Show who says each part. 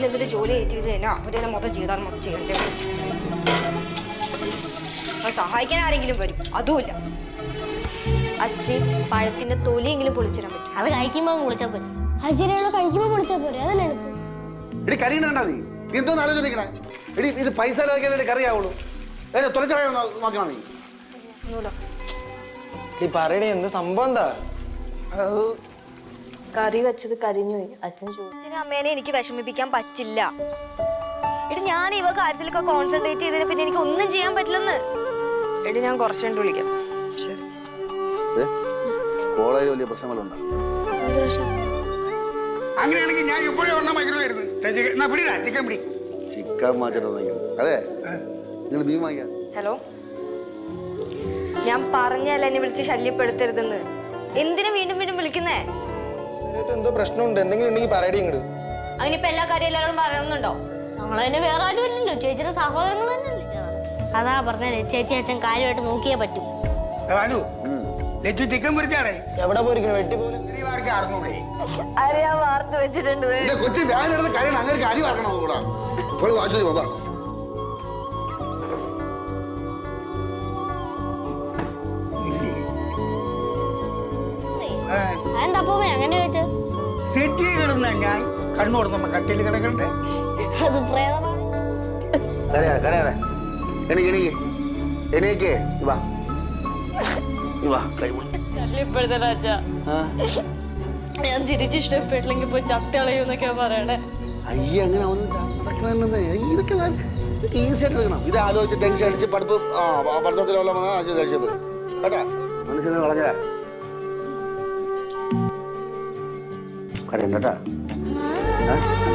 Speaker 1: എന്തെങ്കിലും ജോലി ഏറ്റത് തന്നെ അവരെന്നെ മൊത്തം ചെയ്താൽ മൊത്തം ചെയ്യണ്ടേ. സഹായിക്കാൻ ആരെങ്കിലും വരും, അതുമില്ല. അറ്റ്ലീസ്റ്റ് പഴത്തിന്റെ തൊലിയെങ്കിലും പൊളിച്ചിടാൻ പറ്റും.
Speaker 2: അത് കഴിക്കുമ്പോ പൊളിച്ചാൽ പോരെ. ഹജിരകളെ കഴിക്കുമ്പോ പൊളിച്ചാൽ പോരെ, അതല്ലേ എളുപ്പം.
Speaker 3: എടി കറിയണ്ടാ നീ എന്തോന്ന് ആലോചിക്കണേ. എടി ഇത് പൈസ ലാഭിക്കാനായിട്ട് കറിയാവുള്ളൂ. തുറച്ചറിയാ നോക്കണം നീ.
Speaker 4: ഈ പറയണേ എന്ത് സംഭവം എന്താ?
Speaker 1: കറി വെച്ചത് കരിഞ്ഞു പോയി. അച്ഛനും അമ്മേനെ എനിക്ക് വിഷമിപ്പിക്കാൻ പറ്റില്ല. എടി ഞാൻ ഇവ കാര്യത്തിലൊക്കെ കോൺസെൻട്രേറ്റ് ചെയ്തതിന് പിന്നെ എനിക്ക് ഒന്നും ചെയ്യാൻ പറ്റില്ലെന്ന്. എടി ഞാൻ കുറച്ചു കണ്ട് വിളിക്കാം. ശരി.
Speaker 3: വലിയ പ്രശ്നങ്ങളുണ്ടോ?
Speaker 5: അങ്ങനെയാണെങ്കിൽ ഞാൻ ഇപ്പോഴും
Speaker 3: ചിക്കൻ മാച്ചിട്ട് അതെ നിങ്ങൾ മീൻ വാങ്ങിക്കാം.
Speaker 1: ഹലോ, ഞാൻ പറഞ്ഞല്ല എന്നെ വിളിച്ച് ശല്യപ്പെടുത്തരുതെന്ന്. എന്തിനാ വീണ്ടും വീണ്ടും വിളിക്കുന്നേ?
Speaker 4: എന്തോ പ്രശ്നമുണ്ട്, എന്തെങ്കിലും ഉണ്ടെങ്കിൽ പറയടി ഇങ്ങോട്ട്.
Speaker 1: അതിനിപ്പോ എല്ലാ കാര്യം എല്ലാവരോടും പറയണമെന്നുണ്ടോ?
Speaker 2: നമ്മളതിന് വേറെ ആരും ഇല്ലല്ലോ, ചേച്ചിയുടെ സഹോദരങ്ങൾ തന്നെയല്ലേ. അതാ പറഞ്ഞേ, ചേച്ചി അച്ഛൻ കാര്യമായിട്ട് നോക്കിയേ പറ്റും.
Speaker 5: ചിക്കൻ പൊരിച്ചാടേ
Speaker 4: എവിടെ പോയിരിക്കണു? വെട്ടി പോലെ
Speaker 1: അറിയാ വാർത്ത വെച്ചിട്ടുണ്ട്.
Speaker 3: കൊച്ചി വ്യാജ കാര്യം അങ്ങനെ അരി വാർക്കണം കൂടാ. വാശി പോകാം.
Speaker 2: അതെന്താ പോവേ അങ്ങനെ ചോദിച്ചത്?
Speaker 5: സെറ്റി കിടന്ന ഞാൻ കണ്ണോട് നമ്മ കറ്റല് കിടക്കണ്ടേ.
Speaker 2: അത് പ്രേതമാണ്.
Speaker 1: ഞാൻ തിരിച്ചിഷ്ടപ്പെട്ടില്ലെങ്കിൽ പോയി ചത്തളയൂന്നൊക്കെയാ പറയണേ.
Speaker 3: അയ്യ അങ്ങനെ അവന് നടക്കണമെന്നേ. ഇതൊക്കെ ഈസി ആയിട്ട് എടുക്കണം. ഇത് ആലോചിച്ച് ടെൻഷൻ അടിച്ച് പഠിത്തത്തിൽ ദേഷ്യം വരും കേട്ടാ. മനസ്സിൽ നിന്ന് കളഞ്ഞ കരയണ്ടട്ടാ.